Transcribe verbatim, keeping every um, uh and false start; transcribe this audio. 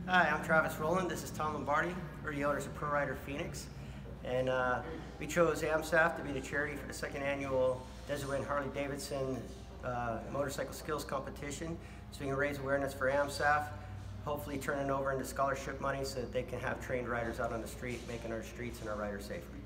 Hi, I'm Travis Rowland. This is Tom Lombardi. We're the owners of ProRider Phoenix. And uh, we chose AMSAF to be the charity for the second annual Desert Wind Harley Davidson uh, Motorcycle Skills Competition. So we can raise awareness for AMSAF, hopefully turn it over into scholarship money so that they can have trained riders out on the street, making our streets and our riders safer.